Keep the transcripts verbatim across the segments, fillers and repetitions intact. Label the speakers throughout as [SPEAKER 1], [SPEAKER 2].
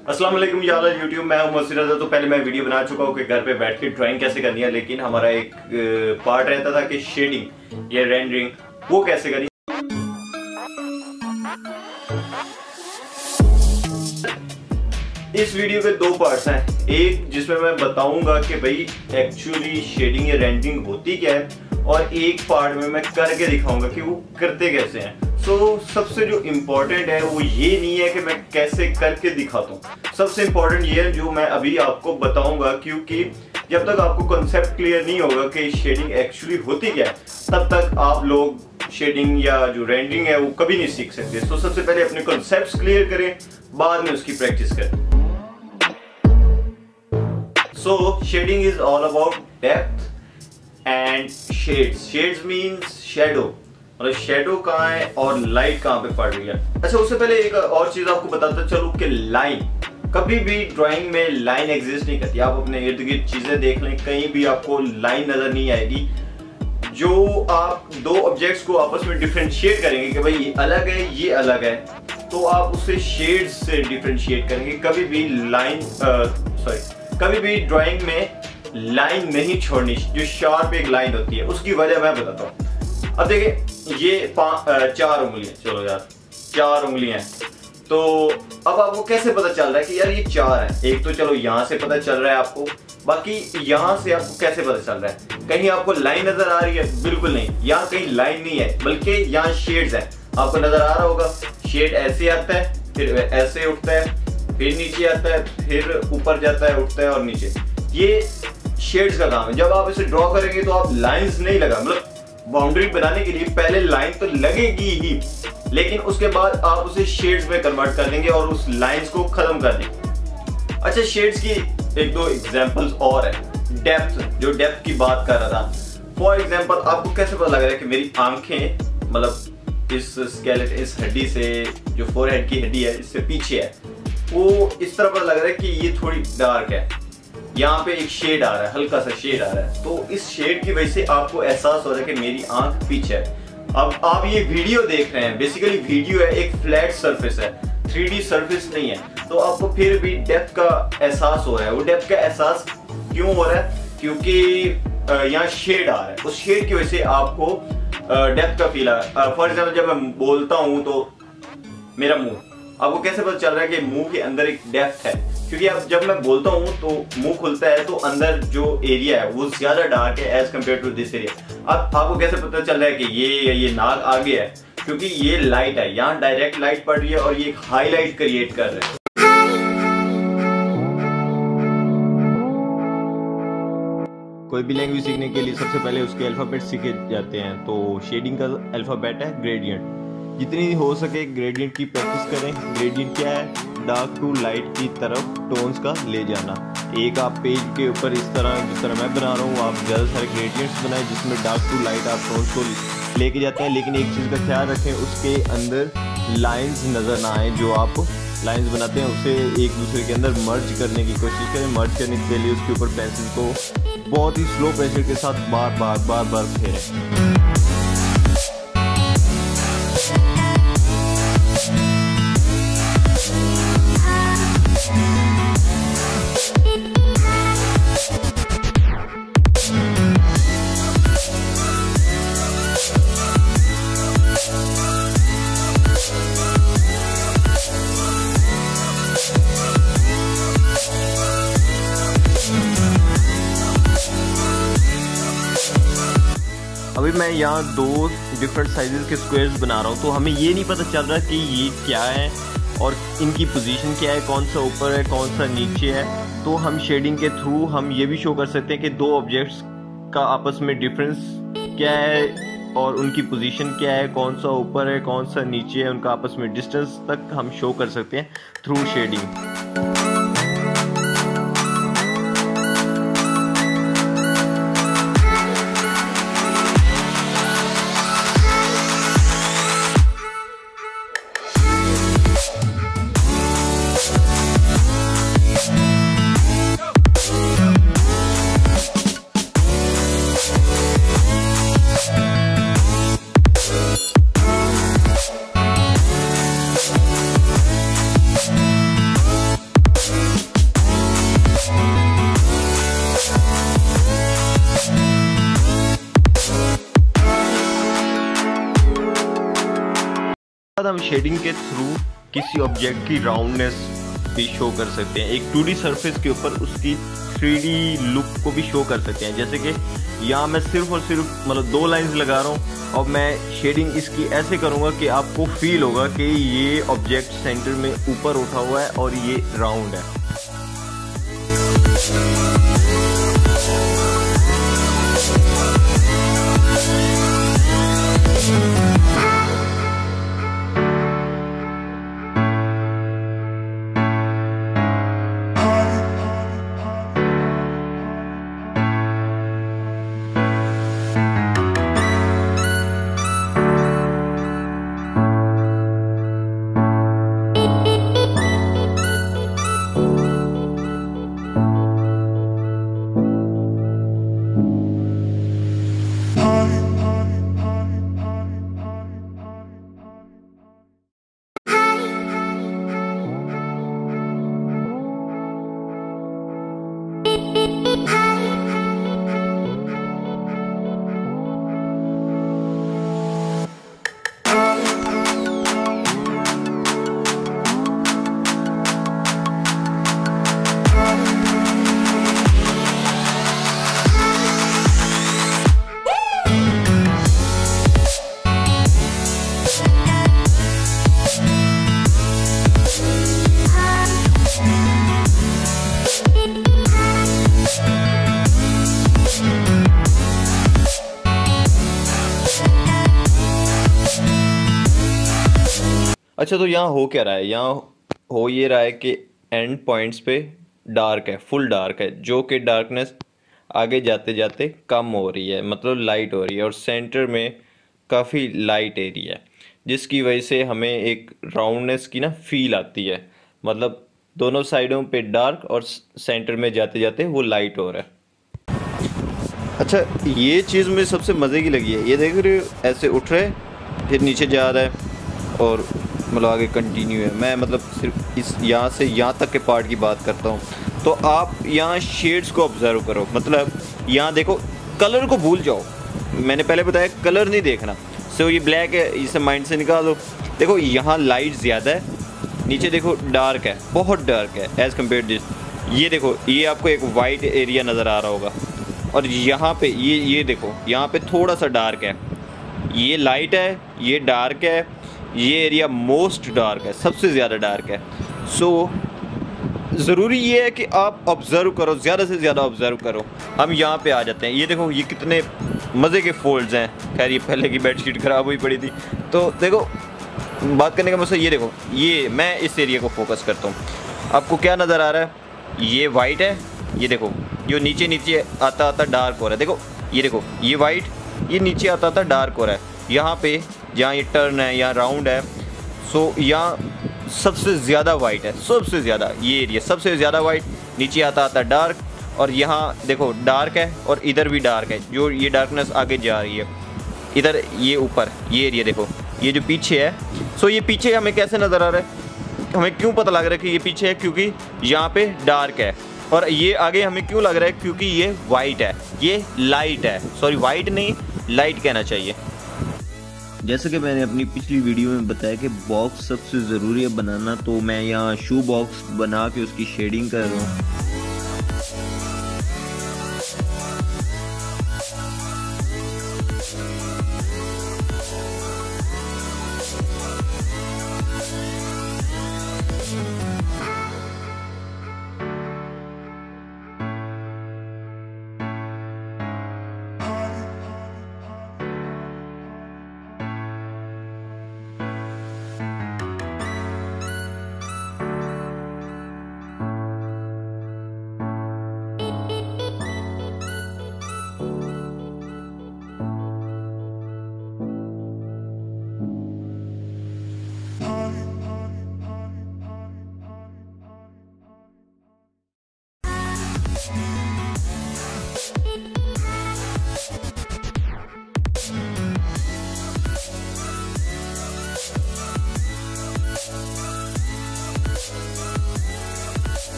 [SPEAKER 1] अस्सलाम वालेकुम यार यूट्यूब, मैं हूं मोहसिन रज़ा। तो पहले मैं वीडियो बना चुका हूं कि घर पे बैठ के ड्राइंग कैसे करनी है, लेकिन हमारा एक पार्ट रहता था कि शेडिंग या रेंडरिंग वो कैसे करनी। इस वीडियो के दो पार्ट्स हैं, एक जिसमें मैं बताऊंगा कि भाई एक्चुअली शेडिंग या रेंडरिंग होती क्या है, और एक पार्ट में मैं करके दिखाऊंगा कि वो करते कैसे हैं। सो so, सबसे जो इम्पोर्टेंट है वो ये नहीं है कि मैं कैसे करके दिखाता हूँ, सबसे इम्पोर्टेंट ये है जो मैं अभी आपको बताऊंगा, क्योंकि जब तक आपको कॉन्सेप्ट क्लियर नहीं होगा कि शेडिंग एक्चुअली होती क्या है, तब तक आप लोग शेडिंग या जो रेंडरिंग है वो कभी नहीं सीख सकते। सो so, सबसे पहले अपने कॉन्सेप्ट्स क्लियर करें, बाद में उसकी प्रैक्टिस करें। So shading is all about depth and shades. Shades means shadow. मतलब शेडो कहाँ है और लाइट कहाँ पे पड़ रही है। अच्छा, उससे पहले एक और चीज आपको बताता चलूं कि लाइन, कभी भी ड्राइंग में लाइन एग्जिस्ट नहीं करती। आप अपने इर्द गिर्द चीजें देख लें, कहीं भी आपको लाइन नजर नहीं आएगी। जो आप दो ऑब्जेक्ट्स को आपस में डिफरेंशिएट करेंगे कि भाई ये अलग है ये अलग है, तो आप उससे शेड्स से डिफरेंशिएट करेंगे। कभी भी लाइन सॉरी कभी भी ड्राइंग में लाइन नहीं छोड़नी, जो शार्प एक लाइन होती है उसकी वजह मैं बताता हूँ। अब देखिए ये चार उंगलियां, चलो यार चार उंगलियां हैं, तो अब आपको कैसे पता चल रहा है कि यार ये चार है? एक तो चलो यहाँ से पता चल रहा है आपको, बाकी यहाँ से आपको कैसे पता चल रहा है? कहीं आपको लाइन नजर आ रही है? बिल्कुल नहीं, यहाँ कहीं लाइन नहीं है, बल्कि यहाँ शेड्स हैं। आपको नजर आ रहा होगा, शेड ऐसे आता है, फिर ऐसे उठता है, फिर नीचे आता है, फिर ऊपर जाता है, उठता है और नीचे। ये शेड्स का काम है। जब आप इसे ड्रॉ करेंगे तो आप लाइंस नहीं लगा, मतलब बाउंड्री बनाने के लिए पहले लाइन तो लगेगी ही, लेकिन उसके बाद आप उसे शेड्स में कन्वर्ट कर देंगे और उस लाइंस को खत्म कर देंगे। अच्छा, शेड्स की एक दो एग्जांपल्स और है। डेप्थ, जो डेप्थ की बात कर रहा था, फॉर एग्जांपल आपको कैसे पता लग रहा है कि मेरी आंखें मतलब इस स्केलेट इस हड्डी से, जो फोरहेड की हड्डी है इससे पीछे है, वो इस तरह पता लग रहा है कि ये थोड़ी डार्क है, यहाँ पे एक शेड आ रहा है, हल्का सा शेड आ रहा है। तो इस शेड की वजह से आपको एहसास हो रहा है कि मेरी आंख पीछे है। अब आप ये वीडियो देख रहे हैं, बेसिकली वीडियो है, एक फ्लैट सरफेस है, थ्री डी सरफेस नहीं है, तो आपको फिर भी डेप्थ का एहसास हो रहा है। वो डेप्थ का एहसास क्यों हो रहा है? क्योंकि यहाँ शेड आ रहा है, उस शेड की वजह से आपको डेप्थ का फील आ रहा है। फॉर एग्जाम्पल जब मैं बोलता हूँ तो मेरा मुंह, आपको कैसे पता चल रहा है कि मुंह के अंदर एक डेप्थ है? क्योंकि अब जब मैं बोलता हूँ तो मुंह खुलता है, तो अंदर जो एरिया है वो ज्यादा डार्क है as compare to this area. अब आपको कैसे पता चल रहा है कि ये ये नाक आगे है? क्योंकि ये लाइट है, यहाँ डायरेक्ट लाइट पड़ रही है और ये एक हाईलाइट क्रिएट कर रहा है। कोई भी लैंग्वेज सीखने के लिए सबसे पहले उसके अल्फाबेट सीखे जाते हैं, तो शेडिंग का अल्फाबेट है ग्रेडियंट। जितनी हो सके ग्रेडियंट की प्रैक्टिस करें। ग्रेडियंट क्या है? डार्क टू लाइट की तरफ टोन्स का ले जाना। एक आप पेज के ऊपर इस तरह जिस तरह मैं बना रहा हूँ, आप ज़्यादा सारे ग्रेडियंट्स बनाएं जिसमें डार्क टू लाइट आप टोन्स को लेके जाते हैं, लेकिन एक चीज़ का ख्याल रखें, उसके अंदर लाइंस नज़र ना आए। जो आप लाइंस बनाते हैं उसे एक दूसरे के अंदर मर्ज करने की कोशिश करें। मर्ज करने के लिए उसके ऊपर पेंसिल को बहुत ही स्लो प्रेशर के साथ बार बार बार बार फेरें। अभी मैं यहाँ दो डिफरेंट साइजेस के स्क्वायर्स बना रहा हूँ, तो हमें ये नहीं पता चल रहा कि ये क्या है और इनकी पोजीशन क्या है, कौन सा ऊपर है कौन सा नीचे है। तो हम शेडिंग के थ्रू हम ये भी शो कर सकते हैं कि दो ऑब्जेक्ट्स का आपस में डिफरेंस क्या है और उनकी पोजीशन क्या है, कौन सा ऊपर है कौन सा नीचे है, उनका आपस में डिस्टेंस तक हम शो कर सकते हैं थ्रू शेडिंग। हम शेडिंग के थ्रू किसी ऑब्जेक्ट की राउंडनेस भी शो कर सकते हैं, एक टू डी सरफेस के ऊपर उसकी थ्री डी लुक को भी शो कर सकते हैं। जैसे कि यहाँ मैं सिर्फ और सिर्फ मतलब दो लाइंस लगा रहा हूँ और मैं शेडिंग इसकी ऐसे करूँगा कि आपको फील होगा कि ये ऑब्जेक्ट सेंटर में ऊपर उठा हुआ है और ये राउंड है। अच्छा, तो यहाँ हो क्या रहा है? यहाँ हो ये रहा है कि एंड पॉइंट्स पे डार्क है, फुल डार्क है, जो कि डार्कनेस आगे जाते जाते कम हो रही है, मतलब लाइट हो रही है, और सेंटर में काफ़ी लाइट एरिया है, जिसकी वजह से हमें एक राउंडनेस की ना फील आती है। मतलब दोनों साइडों पे डार्क और सेंटर में जाते जाते वो लाइट हो रहा है। अच्छा, ये चीज़ मुझे सबसे मज़े की लगी है। ये देख रहे हो, ऐसे उठ रहे फिर नीचे जा रहा है और मतलब आगे कंटिन्यू है। मैं मतलब सिर्फ इस यहाँ से यहाँ तक के पार्ट की बात करता हूँ। तो आप यहाँ शेड्स को ऑब्जर्व करो, मतलब यहाँ देखो, कलर को भूल जाओ। मैंने पहले बताया कलर नहीं देखना, सो ये ब्लैक है, इसे माइंड से निकाल दो। देखो यहाँ लाइट ज़्यादा है, नीचे देखो डार्क है, बहुत डार्क है एज़ कम्पेयर दिस। ये देखो, ये आपको एक वाइट एरिया नज़र आ रहा होगा, और यहाँ पे ये ये देखो, यहाँ पे थोड़ा सा डार्क है। ये लाइट है, ये डार्क है, ये एरिया मोस्ट डार्क है, सबसे ज़्यादा डार्क है। सो so, ज़रूरी ये है कि आप ऑब्ज़र्व करो, ज़्यादा से ज़्यादा ऑब्ज़र्व करो। हम यहाँ पे आ जाते हैं। ये देखो, ये कितने मज़े के फोल्ड्स हैं। खैर, ये पहले की बेडशीट ख़राब हुई पड़ी थी। तो देखो, बात करने का मतलब ये देखो, ये मैं इस एरिया को फोकस करता हूँ। आपको क्या नज़र आ रहा है? ये वाइट है, ये देखो, जो नीचे नीचे आता आता डार्क हो रहा है। देखो, ये देखो, ये वाइट, ये नीचे आता आता डार्क हो रहा है। यहाँ पे जहाँ ये टर्न है, यहाँ राउंड है, सो यहाँ सबसे ज़्यादा वाइट है, सबसे ज़्यादा ये एरिया सबसे ज़्यादा वाइट, नीचे आता आता डार्क, और यहाँ देखो डार्क है और इधर भी डार्क है, जो ये डार्कनेस आगे जा रही है। इधर ये ऊपर ये एरिया देखो, ये जो पीछे है, सो ये पीछे हमें कैसे नज़र आ रहा है? हमें क्यों पता लग रहा है कि ये पीछे है? क्योंकि यहाँ पे डार्क है। और ये आगे हमें क्यों लग रहा है? क्योंकि ये वाइट है, ये लाइट है। सॉरी, वाइट नहीं, लाइट कहना चाहिए। जैसे कि मैंने अपनी पिछली वीडियो में बताया कि बॉक्स सबसे ज़रूरी है बनाना, तो मैं यहाँ शू बॉक्स बना के उसकी शेडिंग कर रहा हूँ।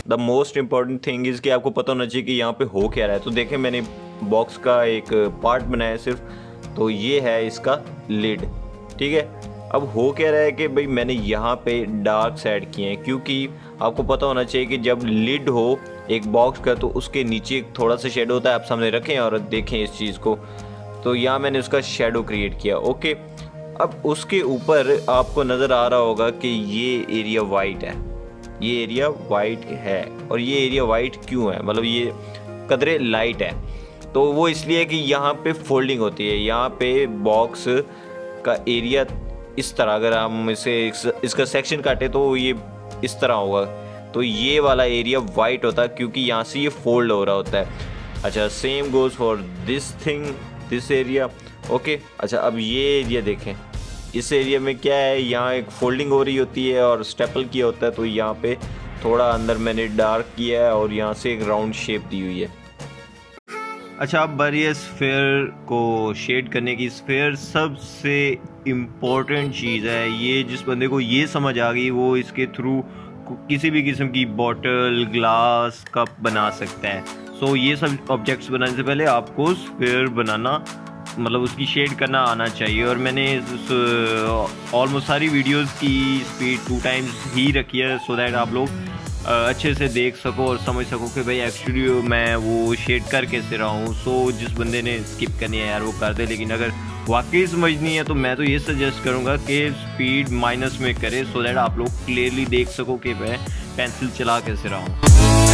[SPEAKER 1] The most important thing is कि आपको पता होना चाहिए कि यहाँ पे हो क्या रहा है। तो देखें मैंने बॉक्स का एक पार्ट बनाया है सिर्फ, तो ये है इसका लिड, ठीक है। अब हो क्या रहा है कि भाई मैंने यहाँ पे डार्क सेट किए हैं, क्योंकि आपको पता होना चाहिए कि जब लिड हो एक बॉक्स का तो उसके नीचे थोड़ा सा शेडो होता है। आप सामने रखें और देखें इस चीज़ को, तो यहाँ मैंने उसका शेडो क्रिएट किया, ओके। अब उसके ऊपर आपको नज़र आ रहा होगा कि ये एरिया वाइट है, ये एरिया वाइट है। और ये एरिया वाइट क्यों है, मतलब ये कदरे लाइट है, तो वो इसलिए कि यहाँ पे फोल्डिंग होती है। यहाँ पे बॉक्स का एरिया इस तरह, अगर हम इसे इसका सेक्शन काटे तो ये इस तरह होगा, तो ये वाला एरिया वाइट होता है क्योंकि यहाँ से ये फोल्ड हो रहा होता है। अच्छा, same goes for this thing, this area, okay. अच्छा, अब ये एरिया देखें, इस एरिया में क्या है, यहाँ एक फोल्डिंग हो रही होती है और स्टेपल किया होता है, तो यहाँ पे थोड़ा अंदर मैंने डार्क किया है और यहाँ से एक राउंड शेप दी हुई है। अच्छा, अब बारी है स्फेयर को शेड करने की। स्फेयर सबसे इम्पोर्टेंट चीज़ है, ये जिस बंदे को ये समझ आ गई वो इसके थ्रू किसी भी किस्म की बॉटल, ग्लास, कप बना सकता है। सो so, ये सब ऑब्जेक्ट्स बनाने से पहले आपको स्फेयर बनाना, मतलब उसकी शेड करना आना चाहिए। और मैंने ऑलमोस्ट सारी वीडियोस की स्पीड टू टाइम्स ही रखी है, सो दैट आप लोग अच्छे से देख सको और समझ सको कि भाई एक्चुअली मैं वो शेड कर कैसे रहा हूँ। सो so, जिस बंदे ने स्किप करनी है यार वो कर दे, लेकिन अगर वाकई समझनी है तो मैं तो ये सजेस्ट करूँगा कि स्पीड माइनस में करे, सो दैट आप लोग क्लियरली देख सको कि मैं पेंसिल चला कैसे रहा हूँ।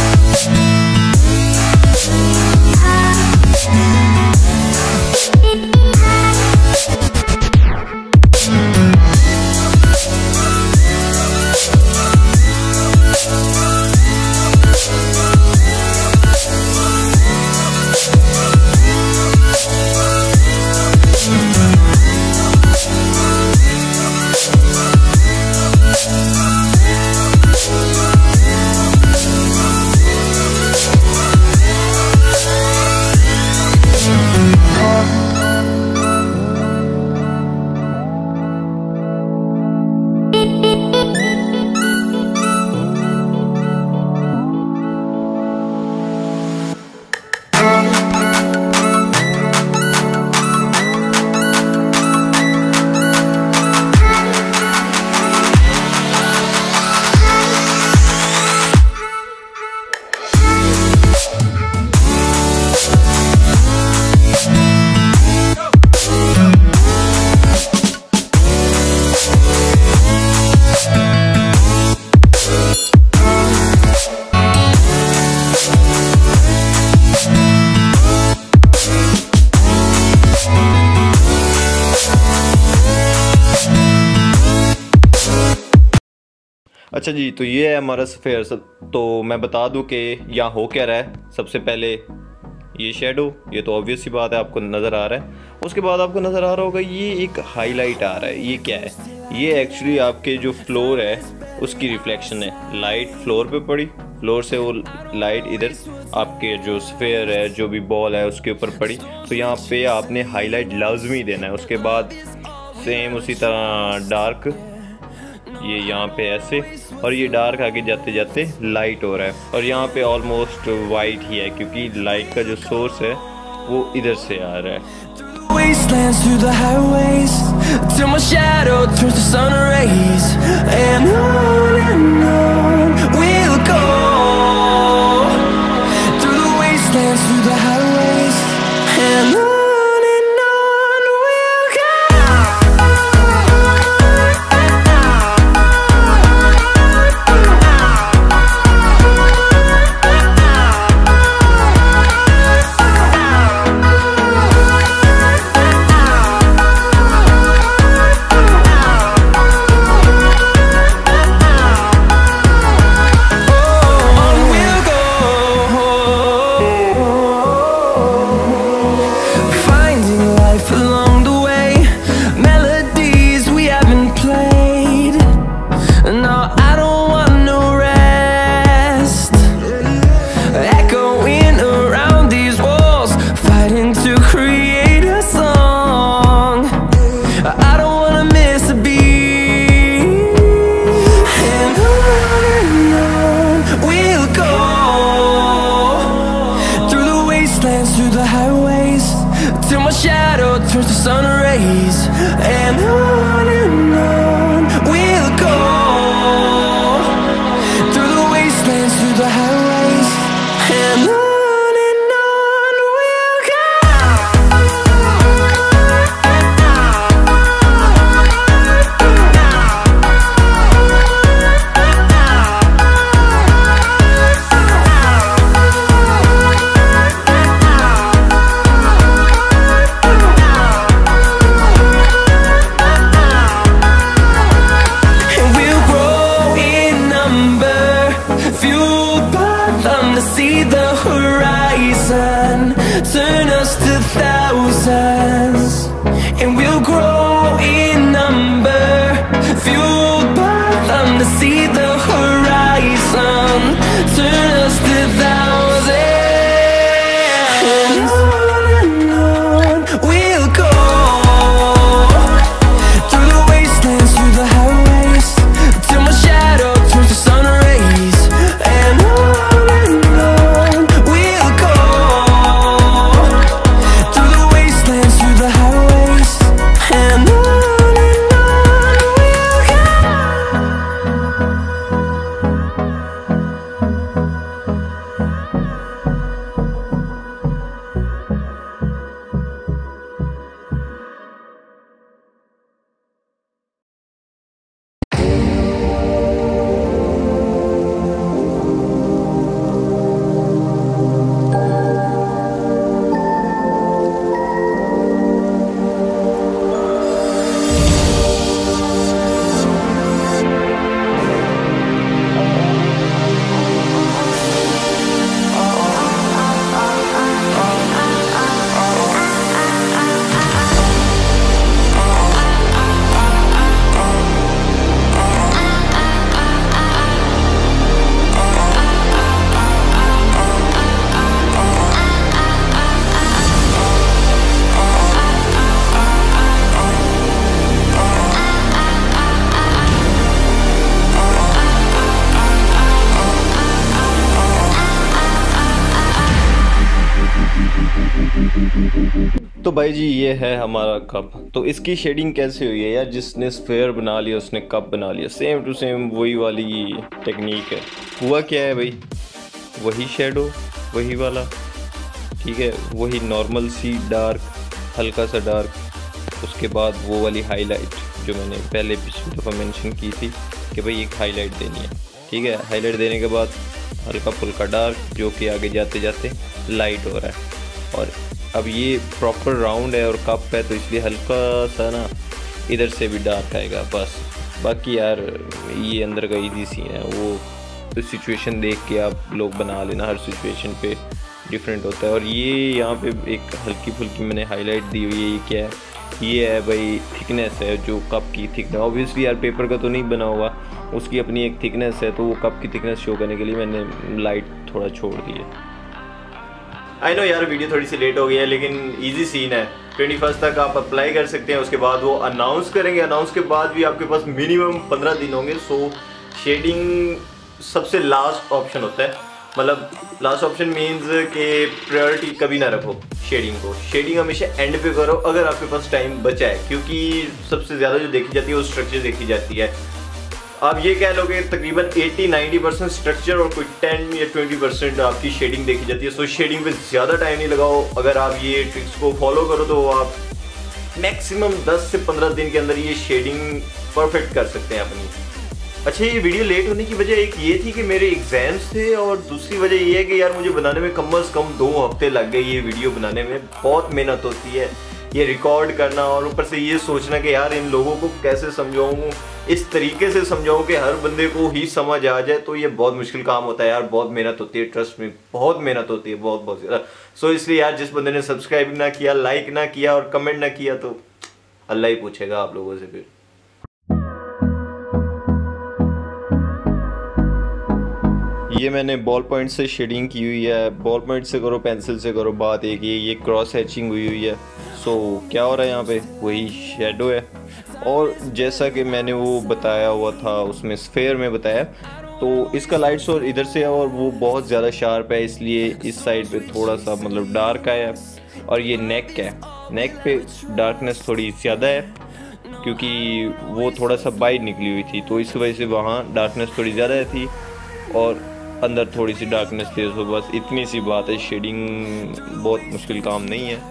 [SPEAKER 1] अच्छा जी, तो ये है हमारा स्फेयर। तो मैं बता दूं कि यहाँ हो क्या रहा है। सबसे पहले ये शेडो, ये तो ऑब्वियस सी बात है, आपको नज़र आ रहा है। उसके बाद आपको नज़र आ रहा होगा ये एक हाईलाइट आ रहा है। ये क्या है, ये एक्चुअली आपके जो फ्लोर है उसकी रिफ्लेक्शन है। लाइट फ्लोर पे पड़ी, फ्लोर से वो लाइट इधर आपके जो स्फेयर है, जो भी बॉल है उसके ऊपर पड़ी, तो यहाँ पे आपने हाईलाइट लाजमी देना है। उसके बाद सेम उसी तरह डार्क, ये यहाँ पे ऐसे, और ये डार्क आगे जाते जाते लाइट हो रहा है। और यहाँ पे ऑलमोस्ट वाइट ही है क्योंकि लाइट का जो सोर्स है वो इधर से आ रहा है। Wastelands through the highways till my shadow turns to sun rays, and on and on we'll go through the wastelands through the highways, and on. भाई जी ये है हमारा कप। तो इसकी शेडिंग कैसे हुई है यार, जिसने स्फेयर बना लिया उसने कप बना लिया, सेम टू सेम वही वाली टेक्निक है। हुआ क्या है भाई, वही शेडो वही वाला, ठीक है, वही नॉर्मल सी डार्क, हल्का सा डार्क, उसके बाद वो वाली हाईलाइट जो मैंने पहले पिछली दफ़ा मेंशन की थी कि भाई एक हाईलाइट देनी है, ठीक है। हाईलाइट देने के बाद हल्का फुल्का डार्क, जो कि आगे जाते जाते लाइट हो रहा है। और अब ये प्रॉपर राउंड है और कप है, तो इसलिए हल्का सा ना इधर से भी डार्क आएगा बस। बाकी यार ये अंदर का इजी सीन है, वो तो सिचुएशन देख के आप लोग बना लेना, हर सिचुएशन पे डिफरेंट होता है। और ये यहाँ पे एक हल्की फुल्की मैंने हाईलाइट दी हुई है। ये क्या है, ये है भाई थिकनेस है, जो कप की थिकनेस। ऑब्वियसली यार पेपर का तो नहीं बना हुआ, उसकी अपनी एक थिकनेस है, तो वो कप की थिकनेस शो करने के लिए मैंने लाइट थोड़ा छोड़ दी है। आई नो यार वीडियो थोड़ी सी लेट हो गई है, लेकिन इजी सीन है। ट्वेंटी फर्स्ट तक आप अप्लाई कर सकते हैं, उसके बाद वो अनाउंस करेंगे। अनाउंस के बाद भी आपके पास मिनिमम पंद्रह दिन होंगे। सो शेडिंग सबसे लास्ट ऑप्शन होता है, मतलब लास्ट ऑप्शन मीन्स कि प्रायोरिटी कभी ना रखो शेडिंग को। शेडिंग हमेशा एंड पे करो अगर आपके पास टाइम बचा है, क्योंकि सबसे ज़्यादा जो देखी जाती है वो स्ट्रक्चर देखी जाती है। आप ये कह लो कि तकरीबन अस्सी नब्बे परसेंट स्ट्रक्चर और कोई दस या बीस परसेंट आपकी शेडिंग देखी जाती है। सो शेडिंग पे ज़्यादा टाइम नहीं लगाओ। अगर आप ये ट्रिक्स को फॉलो करो तो आप मैक्सिमम दस से पंद्रह दिन के अंदर ये शेडिंग परफेक्ट कर सकते हैं अपनी। अच्छा, ये वीडियो लेट होने की वजह एक ये थी कि मेरे एग्जाम्स थे, और दूसरी वजह ये है कि यार मुझे बनाने में कम अज़ कम दो हफ्ते लग गए। ये वीडियो बनाने में बहुत मेहनत होती है, ये रिकॉर्ड करना, और ऊपर से ये सोचना कि यार इन लोगों को कैसे समझाऊँ, इस तरीके से समझाऊँ कि हर बंदे को ही समझ आ जाए। तो ये बहुत मुश्किल काम होता है यार, बहुत मेहनत होती है, ट्रस्ट में बहुत मेहनत होती है, बहुत बहुत ज़्यादा। सो इसलिए यार जिस बंदे ने सब्सक्राइब ना किया, लाइक ना किया और कमेंट ना किया, तो अल्लाह ही पूछेगा आप लोगों से फिर। ये मैंने बॉल पॉइंट से शेडिंग की हुई है। बॉल पॉइंट से करो, पेंसिल से करो, बात एक ही। ये क्रॉस हैचिंग हुई हुई है। सो so, क्या हो रहा है यहाँ पे, वही शेडो है। और जैसा कि मैंने वो बताया हुआ था उसमें स्फेयर में बताया, तो इसका लाइट सोर्स इधर से है और वो बहुत ज़्यादा शार्प है, इसलिए इस साइड पे थोड़ा सा मतलब डार्क आया। और ये नेक है, नेक पे डार्कनेस थोड़ी ज़्यादा है क्योंकि वो थोड़ा सा बाइट निकली हुई थी, तो इस वजह से वहाँ डार्कनेस थोड़ी ज़्यादा थी और अंदर थोड़ी सी डार्कनेस थी। तो बस इतनी सी बात है, शेडिंग बहुत मुश्किल काम नहीं है।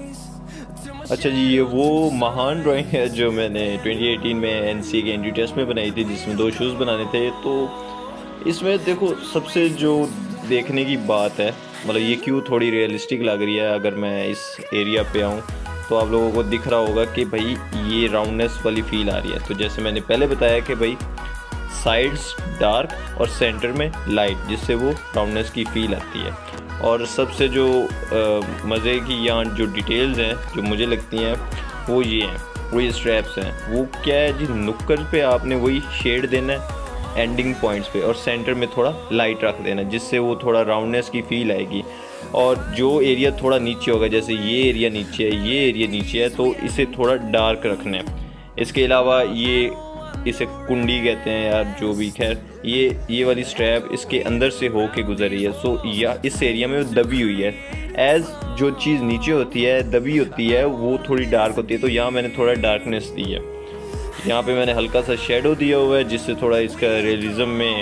[SPEAKER 1] अच्छा जी, ये वो महान ड्राइंग है जो मैंने ट्वेंटी एटीन में एनसीए के एंट्री टेस्ट में बनाई थी, जिसमें दो शूज़ बनाने थे। तो इसमें देखो सबसे जो देखने की बात है, मतलब ये क्यों थोड़ी रियलिस्टिक लग रही है। अगर मैं इस एरिया पे आऊँ तो आप लोगों को दिख रहा होगा कि भाई ये राउंडनेस वाली फील आ रही है। तो जैसे मैंने पहले बताया कि भाई साइड्स डार्क और सेंटर में लाइट, जिससे वो राउंडनेस की फील आती है। और सबसे जो मज़े की यहाँ जो डिटेल्स हैं जो मुझे लगती हैं वो ये हैं, वो ये स्ट्रैप्स हैं। वो क्या है जी, नुक्कड़ पे आपने वही शेड देना है एंडिंग पॉइंट्स पे, और सेंटर में थोड़ा लाइट रख देना, जिससे वो थोड़ा राउंडनेस की फील आएगी। और जो एरिया थोड़ा नीचे होगा, जैसे ये एरिया नीचे है, ये एरिया नीचे है, तो इसे थोड़ा डार्क रखना है। इसके अलावा ये इसे कुंडी कहते हैं यार, जो भी, खैर ये ये वाली स्ट्रैप इसके अंदर से हो के गुजर रही है। सो या इस एरिया में वो दबी हुई है। एज जो चीज़ नीचे होती है, दबी होती है, वो थोड़ी डार्क होती है। तो यहाँ मैंने थोड़ा डार्कनेस दी है, यहाँ पे मैंने हल्का सा शेडो दिया हुआ है, जिससे थोड़ा इसका रियलिज्म में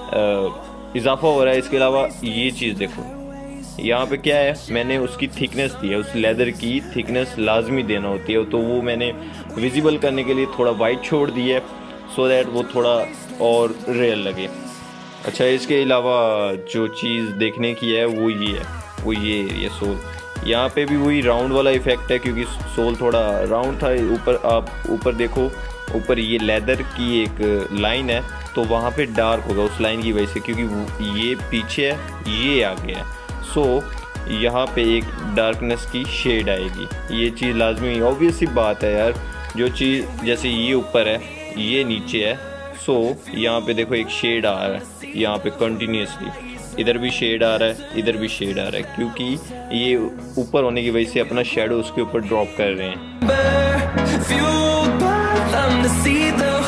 [SPEAKER 1] इजाफा हो रहा है। इसके अलावा ये चीज़ देखो, यहाँ पे क्या है, मैंने उसकी थिकनेस दी है, उस लेदर की थिकनेस लाजमी देना होती है, तो वो मैंने विजिबल करने के लिए थोड़ा वाइट छोड़ दी है, सो दैट वो थोड़ा और रियल लगे। अच्छा, इसके अलावा जो चीज़ देखने की है वो ये है, वो ये ये सोल, यहाँ पे भी वही राउंड वाला इफ़ेक्ट है, क्योंकि सोल थोड़ा राउंड था। ऊपर आप ऊपर देखो, ऊपर ये लेदर की एक लाइन है, तो वहाँ पे डार्क होगा उस लाइन की वजह से, क्योंकि ये पीछे है, ये आगे है। सो so, यहाँ पे एक डार्कनेस की शेड आएगी। ये चीज़ लाजमी ऑब्वियस सी बात है यार। जो चीज़ जैसे ये ऊपर है, ये नीचे है, सो so, यहाँ पे देखो एक शेड आ रहा है, यहाँ पे कंटिन्यूसली, इधर भी शेड आ रहा है, इधर भी शेड आ रहा है, क्योंकि ये ऊपर होने की वजह से अपना शेडो उसके ऊपर ड्रॉप कर रहे हैं।